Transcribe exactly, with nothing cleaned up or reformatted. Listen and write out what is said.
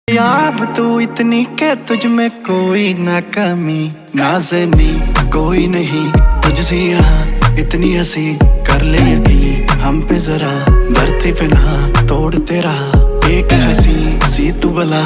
याब तू इतनी के तुझ में कोई ना कमी, नाज़नी कोई नहीं तुझसे यहाँ इतनी हंसी। कर ले यकीन हम पे जरा, धरती पे ना तोड़ तेरा एक हंसी सी तू बला।